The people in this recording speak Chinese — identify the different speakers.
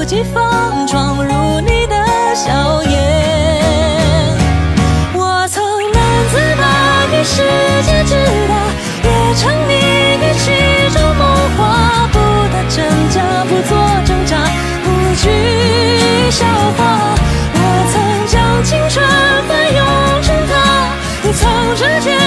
Speaker 1: 几方闯入你的笑颜。我曾难自拔于世界之大，也沉迷于其中梦话，不打真假，不做挣扎，不惧笑话。我曾将青春翻涌成她，你藏着